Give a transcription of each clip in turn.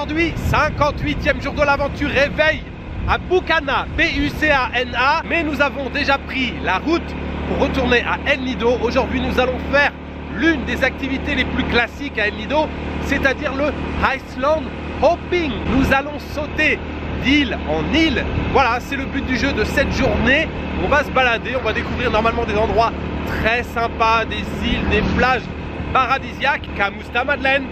Aujourd'hui, 58e jour de l'aventure, réveil à Bucana, B-U-C-A-N-A. Mais nous avons déjà pris la route pour retourner à El Nido. Aujourd'hui, nous allons faire l'une des activités les plus classiques à El Nido, c'est-à-dire le Highland Hopping. Nous allons sauter d'île en île. Voilà, c'est le but du jeu de cette journée. On va se balader, on va découvrir normalement des endroits très sympas, des îles, des plages paradisiaques. Kamousta, Madeleine?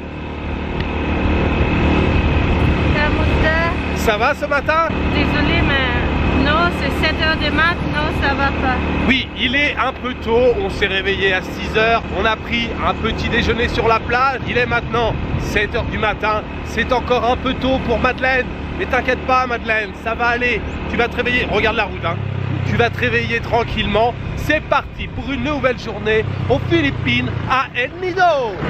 Ça va ce matin? Désolée, mais non, c'est 7 h du mat, non, ça va pas. Oui, il est un peu tôt, on s'est réveillé à 6 h, on a pris un petit déjeuner sur la plage, il est maintenant 7 h du matin, c'est encore un peu tôt pour Madeleine, mais t'inquiète pas Madeleine, ça va aller, tu vas te réveiller, regarde la route, hein. Tu vas te réveiller tranquillement, c'est parti pour une nouvelle journée aux Philippines à El Nido.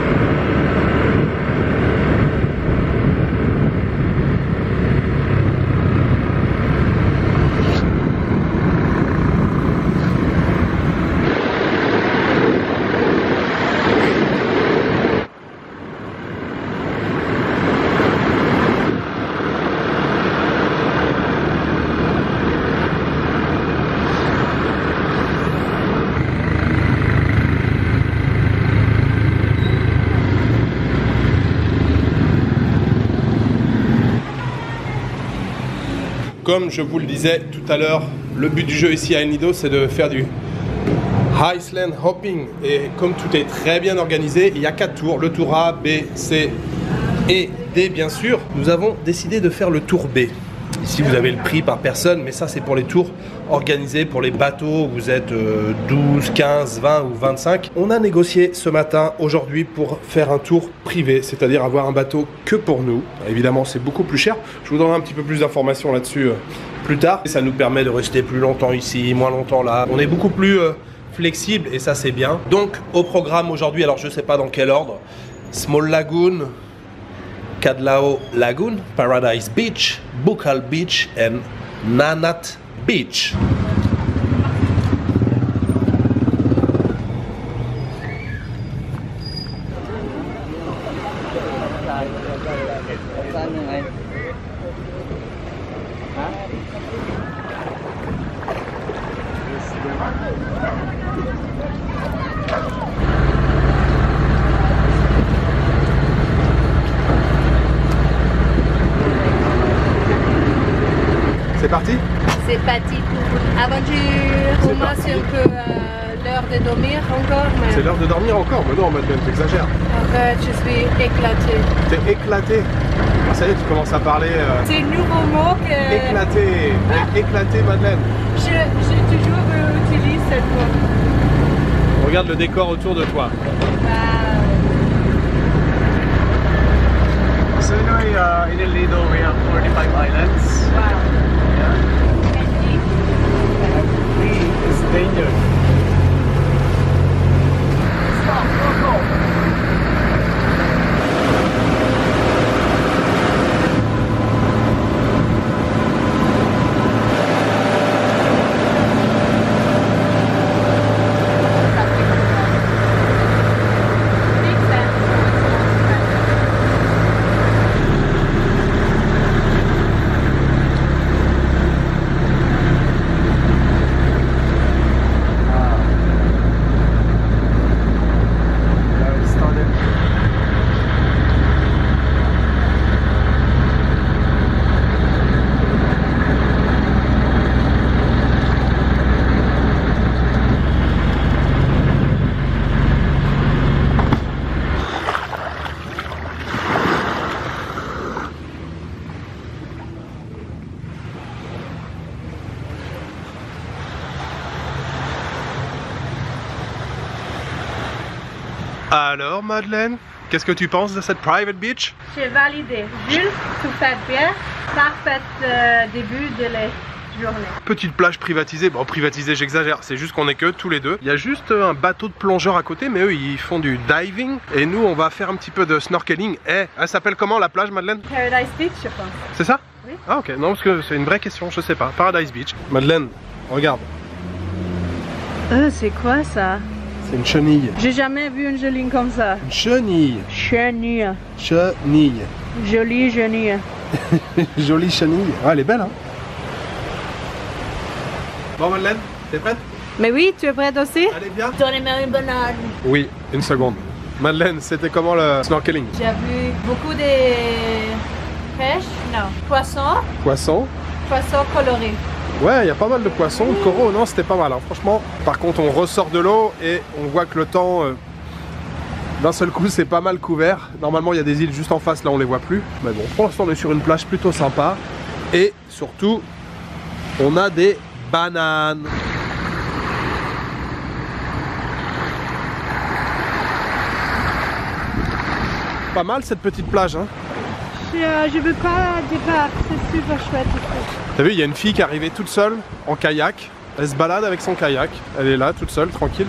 Comme je vous le disais tout à l'heure, le but du jeu ici à El Nido, c'est de faire du Highland Hopping. Et comme tout est très bien organisé, il y a 4 tours, le tour A, B, C et D bien sûr. Nous avons décidé de faire le tour B. Ici vous avez le prix par personne, mais ça c'est pour les tours organisés pour les bateaux, vous êtes 12, 15, 20 ou 25. On a négocié ce matin, aujourd'hui, pour faire un tour privé, c'est-à-dire avoir un bateau que pour nous. Évidemment c'est beaucoup plus cher, je vous donnerai un petit peu plus d'informations là-dessus plus tard. Et ça nous permet de rester plus longtemps ici, moins longtemps là. On est beaucoup plus flexible et ça c'est bien. Donc au programme aujourd'hui, alors je sais pas dans quel ordre, Small Lagoon, Cadlao Lagoon, Paradise Beach, Bucal Beach et Nanat Beach. C'est parti? C'est parti pour aventure. Pour moi, c'est un peu l'heure de dormir encore. Mais... C'est l'heure de dormir encore? Mais non, Madeleine, t'exagères. En fait, je suis éclatée. T'es éclatée? Ah, ça y est, tu commences à parler... C'est un nouveau mot que... Éclatée. T'es éclatée, Madeleine. J'ai toujours utilisé cette mot. Regarde le décor autour de toi. So in El Nido we have 45 islands. Wow. It's danger. Stop, go. Alors Madeleine, qu'est-ce que tu penses de cette private beach? J'ai validé. Jules, tout fait bien. Parfait début de la journée. Petite plage privatisée, bon privatisée j'exagère, c'est juste qu'on est que tous les deux. Il y a juste un bateau de plongeurs à côté, mais eux ils font du diving et nous on va faire un petit peu de snorkeling. Elle s'appelle comment la plage Madeleine? Paradise Beach je pense. C'est ça? Oui. Ah ok, non parce que c'est une vraie question, je sais pas. Paradise Beach. Madeleine, regarde. C'est quoi ça? C'est une chenille. J'ai jamais vu une chenille comme ça. Une chenille. Chenille. Chenille. Jolie chenille. Jolie chenille. Ah, elle est belle, hein. Bon, Madeleine, t'es prête? Mais oui, tu es prête aussi? Allez, bien. Donnez-moi une banane. Oui, une seconde. Madeleine, c'était comment le snorkeling? J'ai vu beaucoup de pêche, non, poissons. Poisson? Poissons colorés. Ouais, il y a pas mal de poissons. Le coraux, non, c'était pas mal, hein, franchement. Par contre, on ressort de l'eau et on voit que le temps, d'un seul coup, c'est pas mal couvert. Normalement, il y a des îles juste en face, là, on les voit plus. Mais bon, pour l'instant, on est sur une plage plutôt sympa. Et surtout, on a des bananes. Pas mal cette petite plage, hein. Je veux pas départ, c'est super chouette. T'as vu, il y a une fille qui est arrivée toute seule en kayak. Elle se balade avec son kayak. Elle est là, toute seule, tranquille.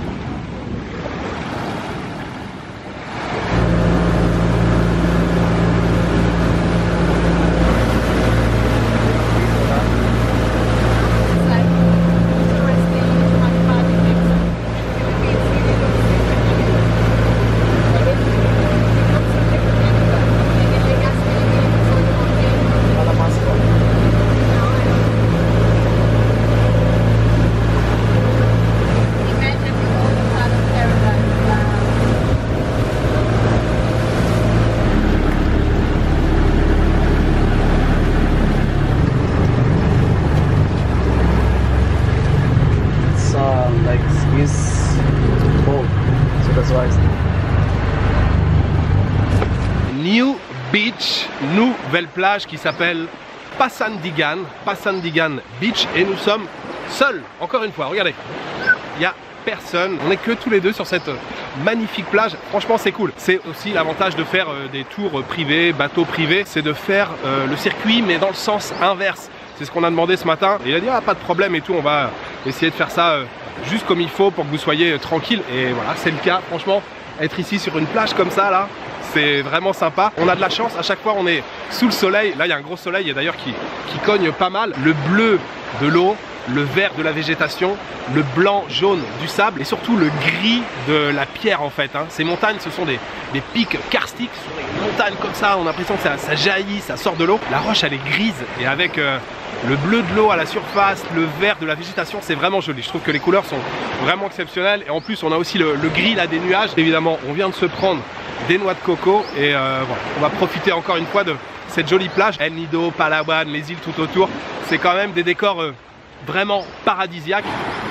New Beach, nouvelle plage qui s'appelle Pasandigan Beach, et nous sommes seuls, encore une fois, regardez, il n'y a personne, on n'est que tous les deux sur cette magnifique plage. Franchement, c'est cool. C'est aussi l'avantage de faire des tours privés, bateaux privés, c'est de faire le circuit mais dans le sens inverse. C'est ce qu'on a demandé ce matin. Et il a dit ah, pas de problème et tout, on va essayer de faire ça juste comme il faut pour que vous soyez tranquille. Et voilà, c'est le cas. Franchement, être ici sur une plage comme ça là, c'est vraiment sympa. On a de la chance, à chaque fois on est sous le soleil. Là il y a un gros soleil et d'ailleurs qui cogne pas mal. Le bleu de l'eau, le vert de la végétation, le blanc jaune du sable et surtout le gris de la pierre en fait, hein. Ces montagnes, ce sont des pics karstiques, ce sont des montagnes comme ça, on a l'impression que ça jaillit, ça sort de l'eau. La roche elle est grise et avec le bleu de l'eau à la surface, le vert de la végétation, c'est vraiment joli. Je trouve que les couleurs sont vraiment exceptionnelles et en plus on a aussi le gris là des nuages. Évidemment on vient de se prendre des noix de coco et voilà, on va profiter encore une fois de cette jolie plage. El Nido, Palawan, les îles tout autour, c'est quand même des décors vraiment paradisiaques.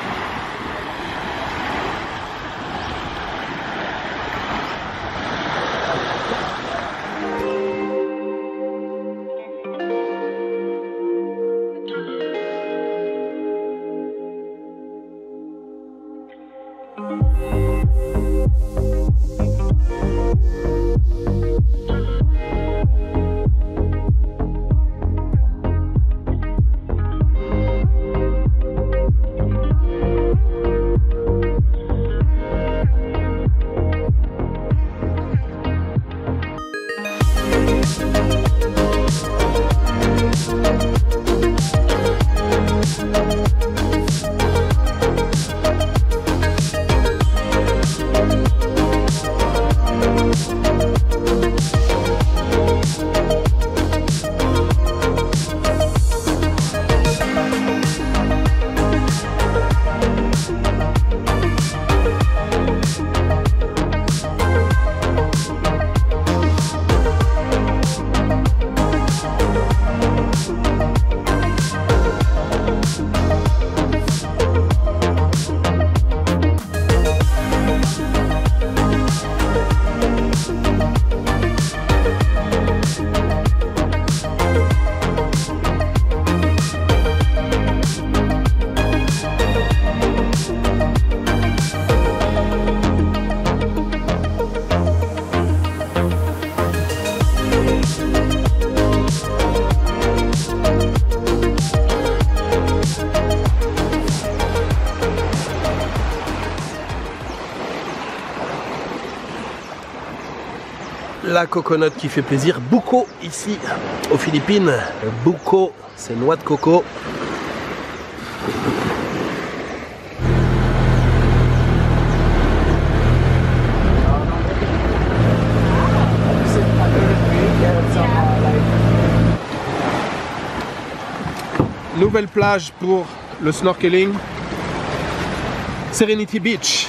La coconut qui fait plaisir, buko ici aux Philippines. Le buko, c'est noix de coco. nouvelle plage pour le snorkeling. Serenity Beach.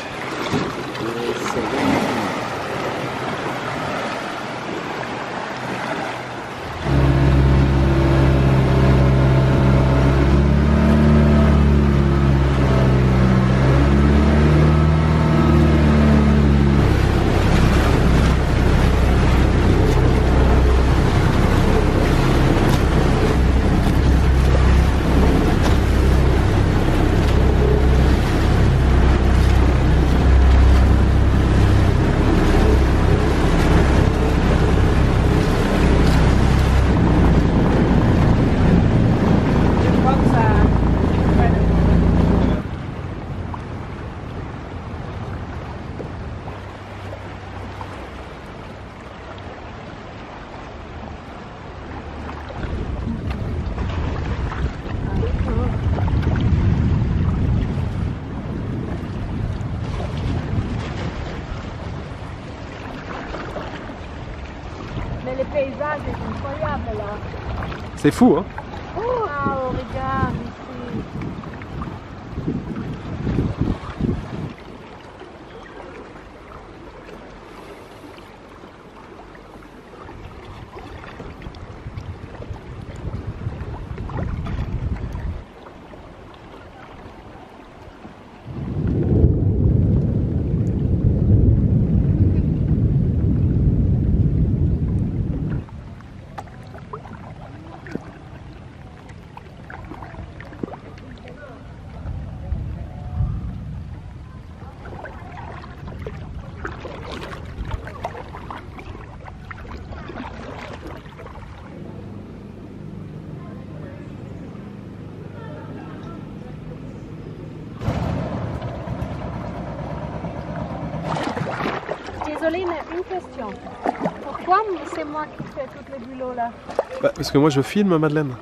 Mais les paysages sont incroyables là. C'est fou, hein? Oh, regarde ici. Désolée, mais une question. Pourquoi c'est moi qui fais tout le boulot là? Bah, parce que moi je filme, Madeleine.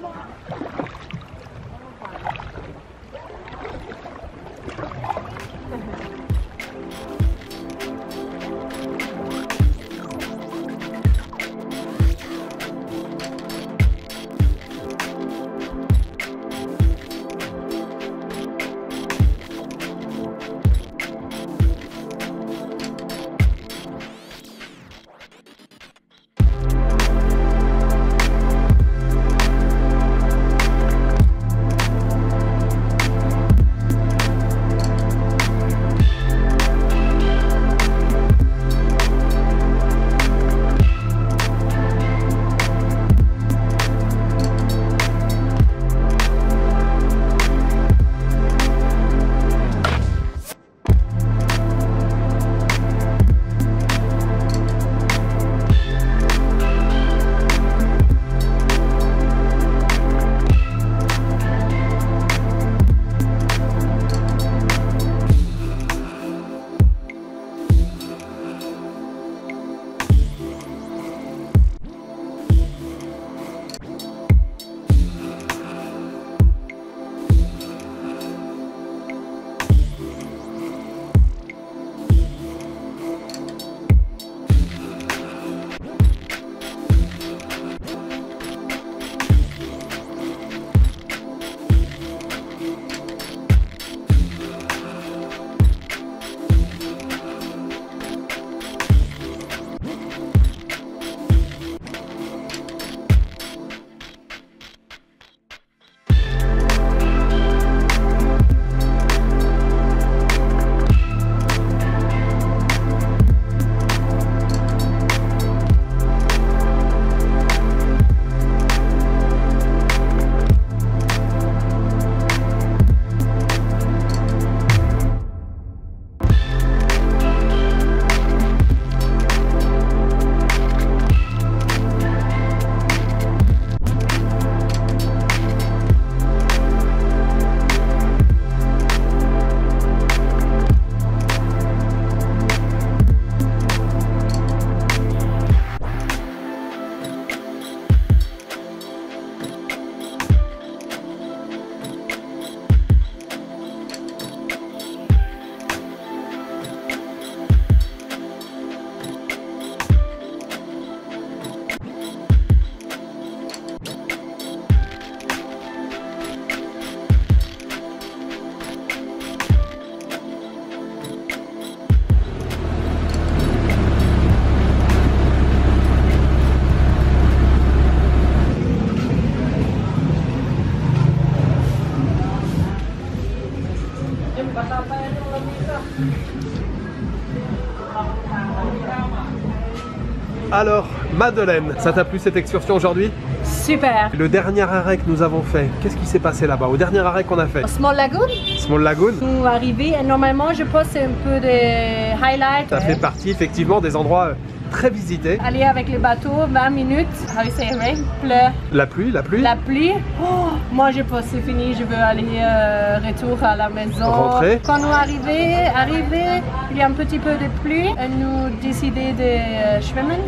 Alors, Madeleine, ça t'a plu cette excursion aujourd'hui? Super. Le dernier arrêt que nous avons fait, qu'est-ce qui s'est passé là-bas? Au dernier arrêt qu'on a fait? Small Lagoon. Small Lagoon. Nous arrivés et normalement je poste un peu des highlights. Ça fait partie effectivement des endroits très visités. Aller avec le bateau 20 minutes. How you say rain? Pleu. La pluie, la pluie. La pluie. Oh, moi je pense c'est fini, je veux aller retour à la maison. Rentrer. Quand nous arrivés, il y a un petit peu de pluie. Et nous décidé de schwimmen,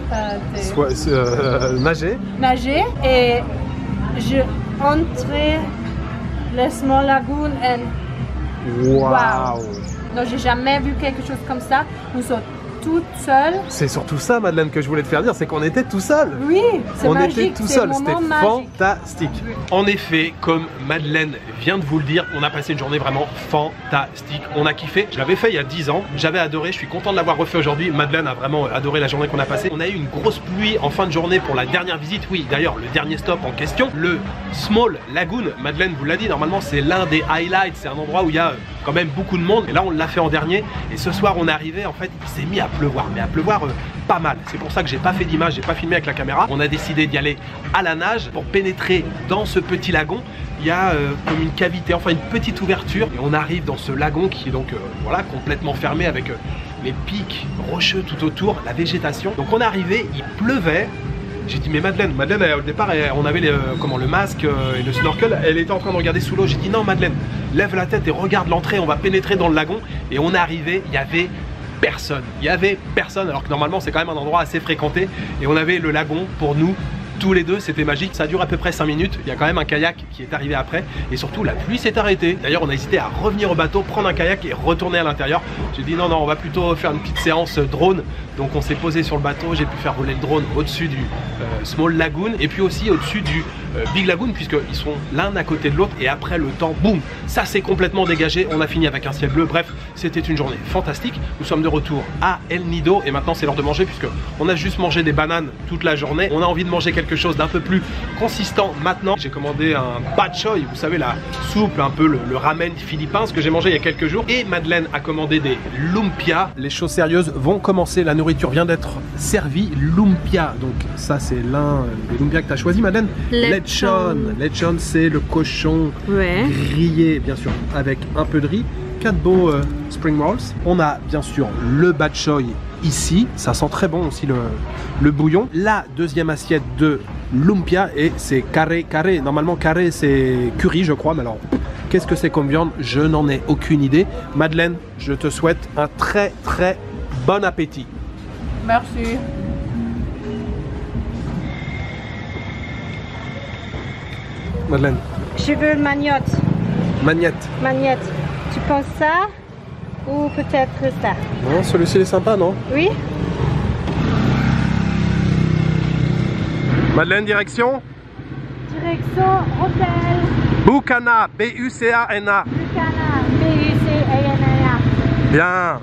Nager. nager. Et je entrais le Small Lagoon et Waouh! donc j'ai jamais vu quelque chose comme ça. Nous sommes toutes seules. C'est surtout ça, Madeleine, que je voulais te faire dire, c'est qu'on était tout seuls. Oui, c'est magique. On était tout seuls, c'était magique. fantastique. En effet, comme Madeleine vient de vous le dire, on a passé une journée vraiment fantastique. On a kiffé. Je l'avais fait il y a 10 ans. J'avais adoré. Je suis content de l'avoir refait aujourd'hui. Madeleine a vraiment adoré la journée qu'on a passée. On a eu une grosse pluie en fin de journée pour la dernière visite. Oui, d'ailleurs, le dernier stop en question, le Small Lagoon. Madeleine vous l'a dit, normalement, c'est l'un des highlights. C'est un endroit où il y a quand même beaucoup de monde. Et là, on l'a fait en dernier. Et ce soir, on est arrivé. En fait, il s'est mis à pleuvoir, mais à pleuvoir pas mal. C'est pour ça que j'ai pas fait d'image, j'ai pas filmé avec la caméra. On a décidé d'y aller à la nage pour pénétrer dans ce petit lagon. Il y a comme une cavité, enfin une petite ouverture, et on arrive dans ce lagon qui est donc voilà, complètement fermé avec les pics rocheux tout autour, la végétation. Donc on est arrivé, il pleuvait. J'ai dit mais Madeleine, au départ on avait le masque et le snorkel, elle était en train de regarder sous l'eau. J'ai dit non Madeleine, lève la tête et regarde l'entrée, on va pénétrer dans le lagon. Et on est arrivé, il y avait personne, alors que normalement c'est quand même un endroit assez fréquenté, et on avait le lagon pour nous tous les deux, c'était magique. Ça dure à peu près 5 minutes, il y a quand même un kayak qui est arrivé après, et surtout la pluie s'est arrêtée. D'ailleurs on a hésité à revenir au bateau, prendre un kayak et retourner à l'intérieur. J'ai dit non, on va plutôt faire une petite séance drone. Donc on s'est posé sur le bateau, j'ai pu faire rouler le drone au-dessus du Small Lagoon, et puis aussi au-dessus du Big Lagoon, puisqu'ils sont l'un à côté de l'autre, et après le temps, boum, ça s'est complètement dégagé. On a fini avec un ciel bleu. Bref, c'était une journée fantastique. Nous sommes de retour à El Nido, et maintenant c'est l'heure de manger, puisque on a juste mangé des bananes toute la journée. On a envie de manger quelque chose d'un peu plus consistant maintenant. J'ai commandé un bak choy, vous savez, la soupe, un peu le ramen philippin, ce que j'ai mangé il y a quelques jours, et Madeleine a commandé des lumpia. Les choses sérieuses vont commencer, la nourriture vient d'être servie. Lumpia, donc ça c'est l'un des lumpia que tu as choisi, Madeleine. Lechon. Lechon, c'est le cochon grillé, bien sûr, avec un peu de riz. 4 beaux spring rolls. On a bien sûr le bak choy ici, ça sent très bon aussi le bouillon. La deuxième assiette de lumpia, et c'est carré. Normalement carré c'est curry je crois, mais alors qu'est-ce que c'est comme viande, je n'en ai aucune idée. Madeleine, je te souhaite un très très bon appétit. Merci. Madeleine. Je veux maniotte. Magnette. Tu penses ça ou peut-être ça? Non, celui-ci est sympa, non? Oui. Madeleine, direction? Direction hôtel. Bucana, B-U-C-A-N-A. Bucana, B-U-C-A-N-A. Bien.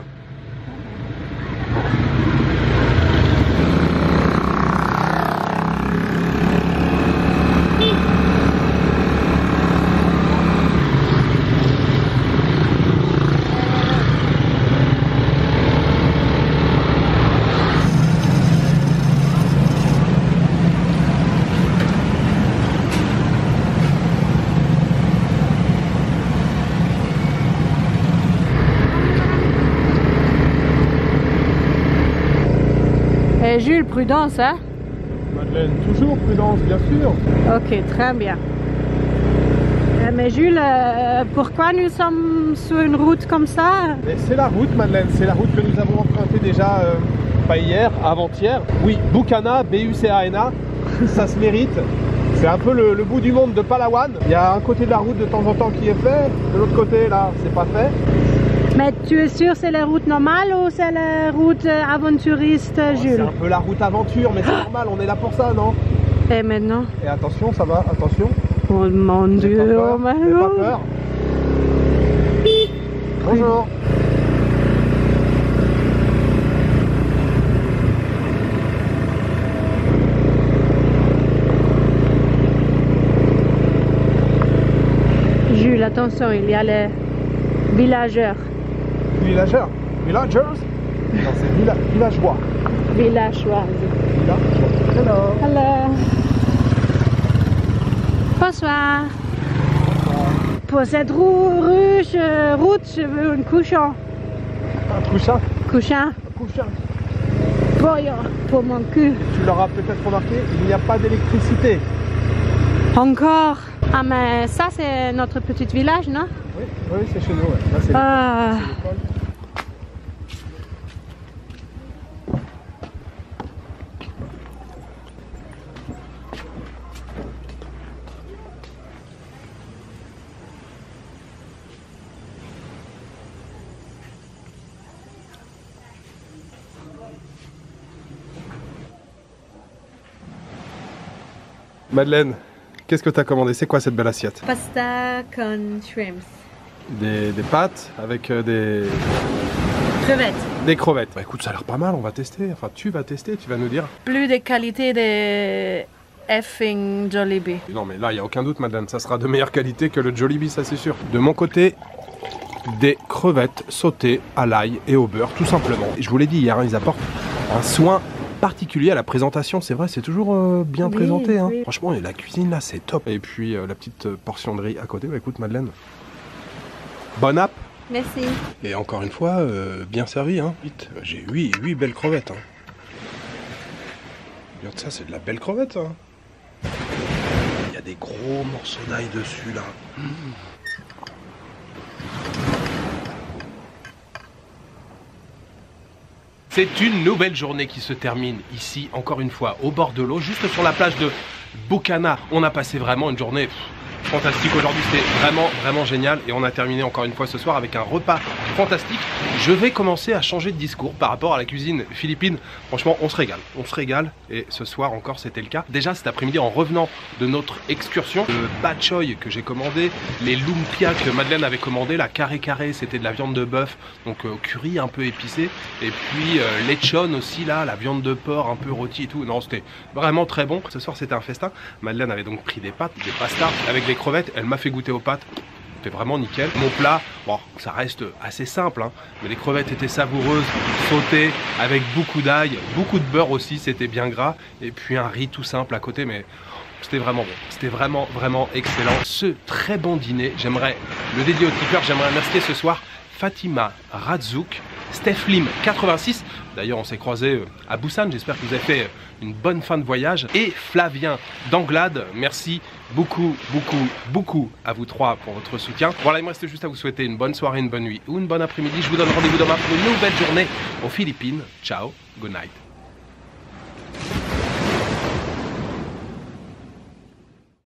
Jules, prudence, hein? Madeleine, toujours prudence, bien sûr. Ok, très bien. Mais Jules, pourquoi nous sommes sur une route comme ça? C'est la route, Madeleine, c'est la route que nous avons empruntée déjà, pas hier, avant-hier. Oui, Bucana, B-U-C-A-N-A, ça se mérite. C'est un peu le bout du monde de Palawan. Il y a un côté de la route de temps en temps qui est fait, de l'autre côté, là, c'est pas fait. Mais tu es sûr c'est la route normale ou c'est la route aventuriste, Jules? C'est un peu la route aventure, mais c'est normal, on est là pour ça, non? Et maintenant? Et attention, ça va, attention. Oh mon Dieu, oh ma N'aie pas peur. Bonjour. Jules, attention, il y a les villageurs. Villageurs. Villagers. Non, c'est villageois. Villageois. Hello. Hello. Bonsoir. Pour cette route, je veux un couchon. Un couchin. Couchin. Un couchin. Pour mon cul. Tu l'auras peut-être remarqué, il n'y a pas d'électricité. Encore. Ah mais ça c'est notre petit village, non? Oui, oui, c'est chez nous. Ouais. Là, c'est l'école. Madeleine, qu'est-ce que tu as commandé? C'est quoi cette belle assiette? Pasta con shrimps. Des pâtes avec des Crevettes. Des crevettes. Bah écoute, ça a l'air pas mal, on va tester. Enfin, tu vas tester, tu vas nous dire. Plus de qualité de effing Jollibee. Non mais là, il n'y a aucun doute, Madeleine, ça sera de meilleure qualité que le Jollibee, ça c'est sûr. De mon côté, des crevettes sautées à l'ail et au beurre, tout simplement. Et je vous l'ai dit hier, ils apportent un soin particulier à la présentation, c'est vrai, c'est toujours bien présenté. Hein. Oui. Franchement, et la cuisine là, c'est top. Et puis la petite portion de riz à côté. Bah écoute, Madeleine, bonne app. Merci. Et encore une fois, bien servi. Hein. Vite, j'ai 8 belles crevettes. Hein. Regarde ça, c'est de la belle crevette. Hein. Il y a des gros morceaux d'ail dessus là. C'est une nouvelle journée qui se termine ici, encore une fois, au bord de l'eau, juste sur la plage de Bukana. On a passé vraiment une journée fantastique aujourd'hui, c'est vraiment génial. Et on a terminé encore une fois ce soir avec un repas fantastique. Je vais commencer à changer de discours par rapport à la cuisine philippine. Franchement, on se régale. Et ce soir encore, c'était le cas. Déjà cet après-midi, en revenant de notre excursion, le bak choy que j'ai commandé, les lumpia que Madeleine avait commandé, la carré, c'était de la viande de bœuf, donc curry un peu épicé. Et puis lechon aussi là, la viande de porc un peu rôtie et tout. Non, c'était vraiment très bon. Ce soir, c'était un festin. Madeleine avait donc pris des pâtes, des pastas avec des crevettes. Elle m'a fait goûter aux pâtes. C'était vraiment nickel. Mon plat, bon, ça reste assez simple, hein, mais les crevettes étaient savoureuses, sautées, avec beaucoup d'ail, beaucoup de beurre aussi, c'était bien gras. Et puis un riz tout simple à côté, mais c'était vraiment bon. C'était vraiment excellent. Ce très bon dîner, j'aimerais le dédier aux tipeurs. J'aimerais remercier ce soir Fatima Radzouk, Steph Lim 86, d'ailleurs on s'est croisé à Busan, j'espère que vous avez fait une bonne fin de voyage, et Flavien d'Anglade, merci beaucoup à vous trois pour votre soutien. Voilà, il me reste juste à vous souhaiter une bonne soirée, une bonne nuit ou une bonne après-midi. Je vous donne rendez-vous demain pour une nouvelle journée aux Philippines. Ciao, good night.